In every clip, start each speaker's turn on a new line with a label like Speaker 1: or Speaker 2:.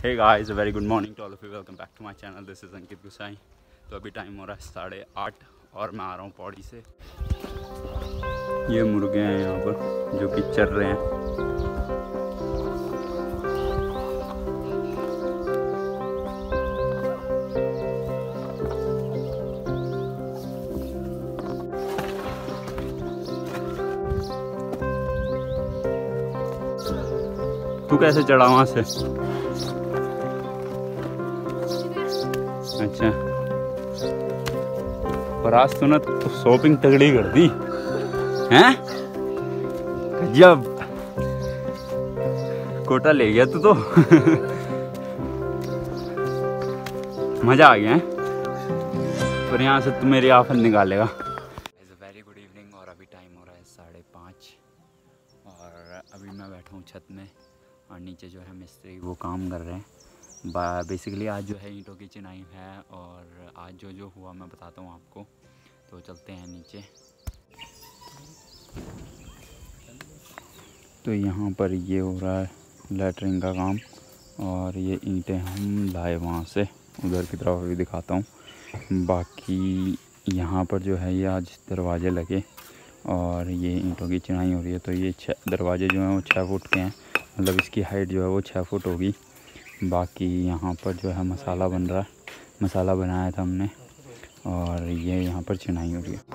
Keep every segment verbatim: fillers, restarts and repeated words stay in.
Speaker 1: Hey guys, very good morning to all of you. Welcome back to my channel. This is Ankit Gusain. तो अभी time हो रहा है साढ़े आठ और मैं आ रहा हूँ पौड़ी से। ये मुर्गे हैं यहाँ पर जो कि चर रहे हैं। तू कैसे चढ़ा वहाँ से? अच्छा, पर आज तूने तो शॉपिंग तगड़ी कर दी हैं? जब कोटा ले गया तू तो मजा आ गया है। पर यहाँ से तू मेरी आफत निकालेगा। It's a very good evening और अभी टाइम हो रहा है साढ़े पाँच और अभी मैं बैठा हूँ छत में और नीचे जो है मिस्त्री वो काम कर रहे हैं। बेसिकली आज जो है ईंटों की चिनाई है और आज जो जो हुआ मैं बताता हूँ आपको। तो चलते हैं नीचे। तो यहाँ पर ये हो रहा है लैटरिन का काम और ये ईंटें हम लाए वहाँ से, उधर की तरफ भी दिखाता हूँ। बाकी यहाँ पर जो है ये आज दरवाजे लगे और ये ईंटों की चिनाई हो रही है। तो ये छः दरवाजे जो हैं वो छः फुट के हैं, मतलब इसकी हाइट जो है वो छः फुट होगी। बाकी यहाँ पर जो है मसाला बन रहा है, मसाला बनाया था हमने और ये यहाँ पर चिनाई हो रही है।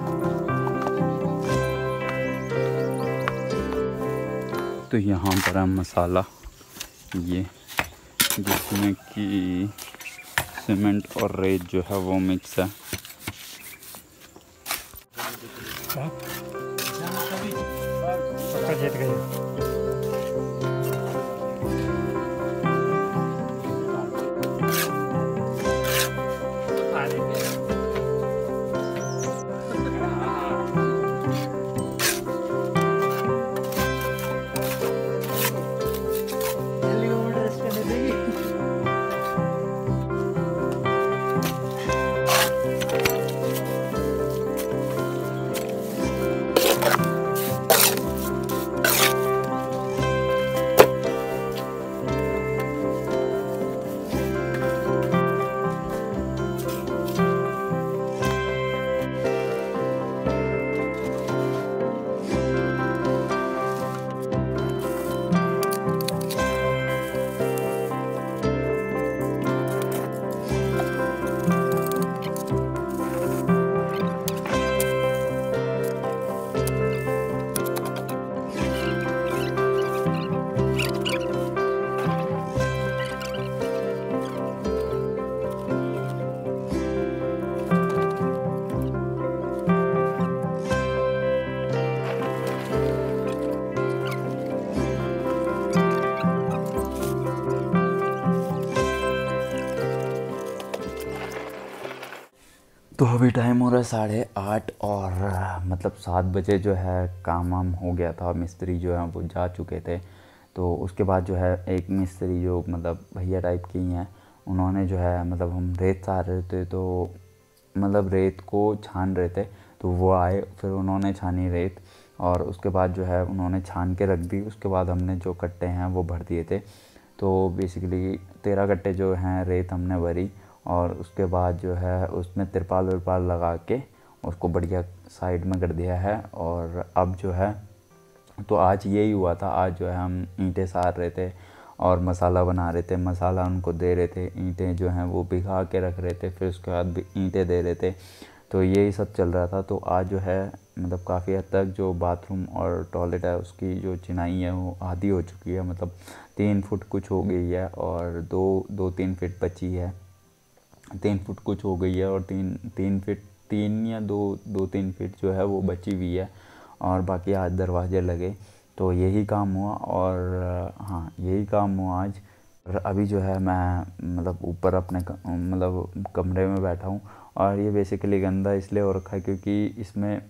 Speaker 1: तो यहाँ पर है मसाला, ये जिसमें कि सीमेंट और रेत जो है वो मिक्स है। जीत गई। तो अभी टाइम हो रहा है साढ़े आठ और मतलब सात बजे जो है काम वाम हो गया था। मिस्त्री जो है वो जा चुके थे। तो उसके बाद जो है एक मिस्त्री जो मतलब भैया टाइप की हैं, उन्होंने जो है मतलब हम रेत सार रहे थे तो मतलब रेत को छान रहे थे, तो वो आए, फिर उन्होंने छानी रेत और उसके बाद जो है उन्होंने छान के रख दी। उसके बाद हमने जो कट्टे हैं वो भर दिए थे। तो बेसिकली तेरह कट्टे जो हैं रेत हमने भरी और उसके बाद जो है उसमें तिरपाल विरपाल लगा के उसको बढ़िया साइड में कर दिया है। और अब जो है तो आज यही हुआ था। आज जो है हम ईंटें सार रहे थे और मसाला बना रहे थे, मसाला उनको दे रहे थे, ईंटें जो हैं वो भिगा के रख रहे थे, फिर उसके बाद ईंटें दे रहे थे। तो यही सब चल रहा था। तो आज जो है मतलब काफ़ी हद तक जो बाथरूम और टॉयलेट है उसकी जो चिनाई है वो आधी हो चुकी है, मतलब तीन फुट कुछ हो गई है और दो दो तीन फीट बची है। तीन फुट कुछ हो गई है और तीन तीन फीट तीन या दो दो तीन फीट जो है वो बची हुई है और बाकी आज दरवाजे लगे। तो यही काम हुआ और हाँ यही काम हुआ आज। और अभी जो है मैं मतलब ऊपर अपने मतलब कमरे में बैठा हूँ और ये बेसिकली गंदा इसलिए हो रखा है क्योंकि इसमें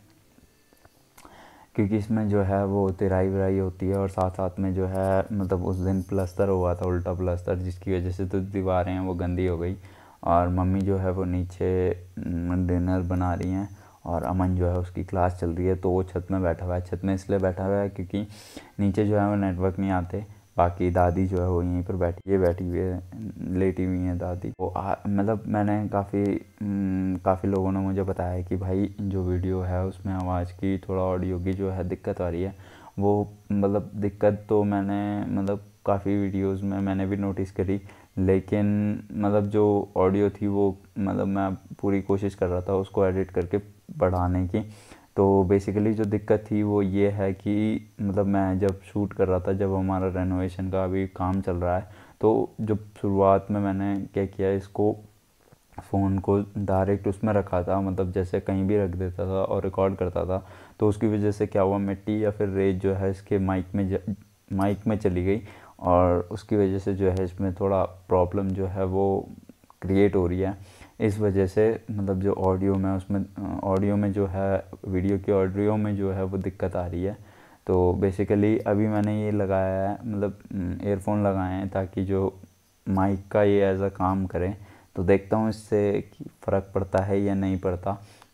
Speaker 1: क्योंकि इसमें जो है वो तिराई विराई होती है और साथ साथ में जो है मतलब उस दिन प्लस्तर हुआ था, उल्टा प्लस्तर, जिसकी वजह से तो दीवारें हैं वो गंदी हो गई। और मम्मी जो है वो नीचे डिनर बना रही हैं और अमन जो है उसकी क्लास चल रही है, तो वो छत में बैठा हुआ है। छत में इसलिए बैठा हुआ है क्योंकि नीचे जो है वो नेटवर्क नहीं आते, बाकी दादी जो है वो यहीं पर बैठी ये बैठी हुई है, लेटी हुई है दादी। तो मतलब मैंने काफ़ी काफ़ी लोगों ने मुझे बताया कि भाई जो वीडियो है उसमें आवाज़ की थोड़ा ऑडियो की जो है दिक्कत आ रही है। वो मतलब दिक्कत तो मैंने मतलब काफ़ी वीडियोस में मैंने भी नोटिस करी, लेकिन मतलब जो ऑडियो थी वो मतलब मैं पूरी कोशिश कर रहा था उसको एडिट करके बढ़ाने की। तो बेसिकली जो दिक्कत थी वो ये है कि मतलब मैं जब शूट कर रहा था, जब हमारा रेनोवेशन का अभी काम चल रहा है, तो जब शुरुआत में मैंने क्या किया, इसको फ़ोन को डायरेक्ट उसमें रखा था, मतलब जैसे कहीं भी रख देता था और रिकॉर्ड करता था। तो उसकी वजह से क्या हुआ, मिट्टी या फिर रेत जो है इसके माइक में माइक में चली गई और उसकी वजह से जो है इसमें थोड़ा प्रॉब्लम जो है वो क्रिएट हो रही है। इस वजह से मतलब जो ऑडियो में उसमें ऑडियो में जो है वीडियो की ऑडियो में जो है वो दिक्कत आ रही है। तो बेसिकली अभी मैंने ये लगाया है, मतलब एयरफोन लगाए हैं ताकि जो माइक का ये एज अ काम करें। तो देखता हूँ इससे फ़र्क पड़ता है या नहीं पड़ता।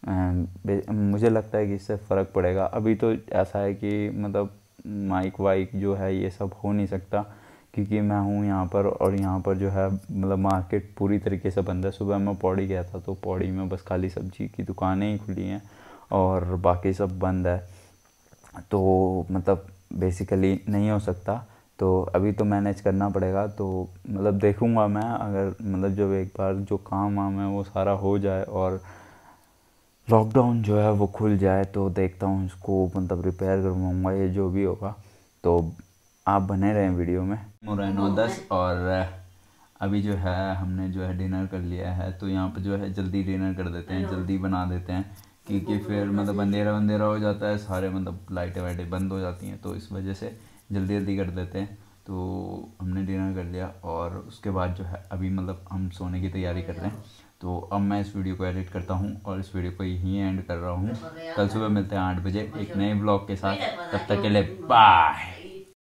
Speaker 1: मुझे लगता है कि इससे फ़र्क पड़ेगा। अभी तो ऐसा है कि मतलब माइक वाइक जो है ये सब हो नहीं सकता, क्योंकि मैं हूँ यहाँ पर और यहाँ पर जो है मतलब मार्केट पूरी तरीके से बंद है। सुबह मैं पौड़ी गया था तो पौड़ी में बस खाली सब्जी की दुकानें ही खुली हैं और बाकी सब बंद है। तो मतलब बेसिकली नहीं हो सकता, तो अभी तो मैनेज करना पड़ेगा। तो मतलब देखूँगा मैं, अगर मतलब जब एक बार जो काम वाम है वो सारा हो जाए और लॉकडाउन जो है वो खुल जाए तो देखता हूँ इसको मतलब रिपेयर करवाऊँगा, ये जो भी होगा। तो आप बने रहें वीडियो में। हो रहा है नौ दस और अभी जो है हमने जो है डिनर कर लिया है। तो यहाँ पर जो है जल्दी डिनर कर देते हैं, जल्दी बना देते हैं, क्योंकि फिर मतलब अंधेरा अंधेरा हो जाता है, सारे मतलब लाइटें वाइटें बंद हो जाती हैं, तो इस वजह से जल्दी जल्दी कर देते हैं। तो हमने डिनर कर लिया और उसके बाद जो है अभी मतलब हम सोने की तैयारी कर रहे हैं। तो अब मैं इस वीडियो को एडिट करता हूँ और इस वीडियो को यहीं एंड कर रहा हूँ। कल सुबह मिलते हैं आठ बजे एक नए ब्लॉग के साथ। तब तक के लिए बाय।